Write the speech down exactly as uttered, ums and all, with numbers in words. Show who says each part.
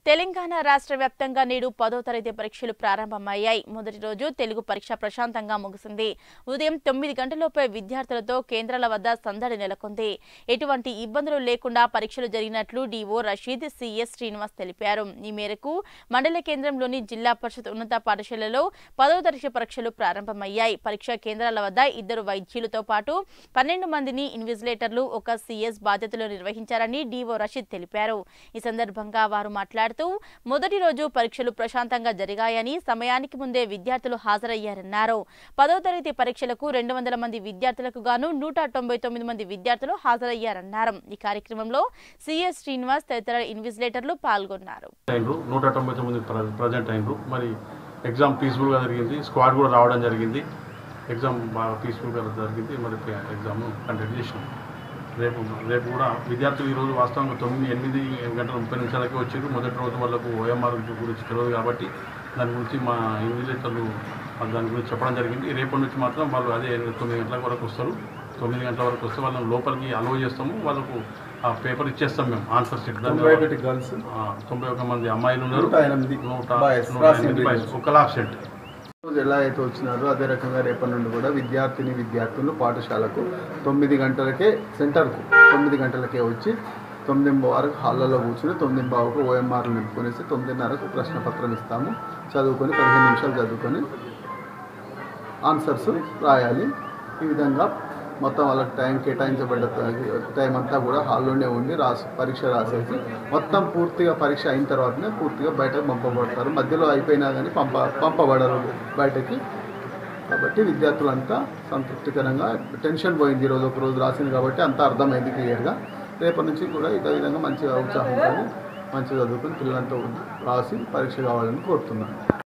Speaker 1: తెలంగాణ రాష్ట్ర వ్యాప్తంగా నేడు పదో తరగతి పరీక్షలు ప్రారంభమయ్యాయి. మొదటి రోజు తెలుగు పరీక్ష ప్రశాంతంగా ముగిసింది. ఉదయం తొమ్మిది గంటలలోపే విద్యార్థులతో కేంద్రాల వద్ద సందడి నెలకొంది. ఎటువంటి ఇబ్బందులు లేకుండా పరీక్షలు జరిగినట్లు డీఓ రషీద్, సిఎస్ శ్రీనివాస్ తెలిపారు. ఈ మేరకు మండల కేంద్రంలోని జిల్లా పరిషత్ ఉన్నత పాఠశాలలో పదో తరగతి పరీక్షలు ప్రారంభమయ్యాయి. పరీక్షా కేంద్రాల వద్ద ఇద్దరు వైద్యులతో పాటు పన్నెండు మందిని ఇన్విజిలేటర్లు, ఒక సిఎస్ బాధ్యతలు నిర్వహించారని డీఓ రషీద్ తెలిపారు. ఈ సందర్భంగా వారు మాట్లాడుతూ మొదటి రోజు పరీక్షలు ప్రశాంతంగా జరిగాయని, సమయానికి ముందే విద్యార్థులు హాజరయ్యారన్నారు. పదో తరగతి పరీక్షలకు రెండు వందల మంది విద్యార్థులకు గాను నూట తొంభై తొమ్మిది మంది విద్యార్థులు హాజరయ్యారన్నారు. ఈ కార్యక్రమంలో సిఎస్ శ్రీనివాస్ తదితర ఇన్విజిలేటర్లు పాల్గొన్నారు.
Speaker 2: నూట తొంభై తొమ్మిది ప్రజెంట్ అయినరు. మరి ఎగ్జామ్ పీస్ఫుల్గా జరిగింది. స్క్వాడ్ కూడా రావడం జరిగింది. ఎగ్జామ్ బాగా పీస్ఫుల్గా జరిగింది. మరి ఎగ్జామ్ కండక్ట్ చేసినాం. రేపు రేపు కూడా విద్యార్థులు ఈరోజు వాస్తవంగా తొమ్మిది ఎనిమిది గంటల ముప్పై నిమిషాలకే వచ్చారు. మొదటి రోజు వాళ్ళకు ఓఎంఆర్ గురించి తెలియదు కాబట్టి దాని గురించి మా ఇన్విజిలేటర్లు దాని గురించి చెప్పడం జరిగింది. రేపటి నుంచి మాత్రం వాళ్ళు అదే తొమ్మిది గంటల వరకు వస్తారు. తొమ్మిది గంటల వరకు వస్తే వాళ్ళని లోపలికి అలో చేస్తాము. వాళ్ళకు ఆ పేపర్ ఇచ్చేస్తాం మేము, ఆన్సర్ షీట్.
Speaker 3: గర్ల్స్
Speaker 2: తొంభై ఒక మంది అమ్మాయిలు ఉన్నారు, నూట ఎనిమిది బాయ్స్, ఒక ఆబ్సెంట్.
Speaker 3: ఎలా అయితే వచ్చినారో అదే రకంగా రేపటి నుండి కూడా విద్యార్థిని విద్యార్థులు పాఠశాలకు తొమ్మిది గంటలకే సెంటర్కు తొమ్మిది గంటలకే వచ్చి తొమ్మిది వరకు హాల్లో కూర్చుని తొమ్మిది బావుకు ఓఎంఆర్లు నింపుకొనేసి తొమ్మిదిన్నరకు ప్రశ్న పత్రం ఇస్తాము. చదువుకొని పదిహేను నిమిషాలు చదువుకొని ఆన్సర్స్ రాయాలి. ఈ విధంగా మొత్తం వాళ్ళకి టైం కేటాయించబడ్డ టైం అంతా కూడా హాల్లోనే ఉండి రాసి పరీక్ష రాసేసి మొత్తం పూర్తిగా పరీక్ష అయిన తర్వాతనే పూర్తిగా బయటకు పంపబడతారు. మధ్యలో అయిపోయినా కానీ పంప పంపబడరు బయటకి. కాబట్టి విద్యార్థులంతా సంతృప్తికరంగా, టెన్షన్ పోయింది. ఈరోజు ఒక రోజు రాసింది కాబట్టి అంతా అర్థమైంది క్లియర్గా. రేపటి నుంచి కూడా ఇదే విధంగా మంచిగా ఉత్సాహంతో మంచిగా చదువుకొని పిల్లలంతా రాసి పరీక్ష కావాలని కోరుతున్నాను.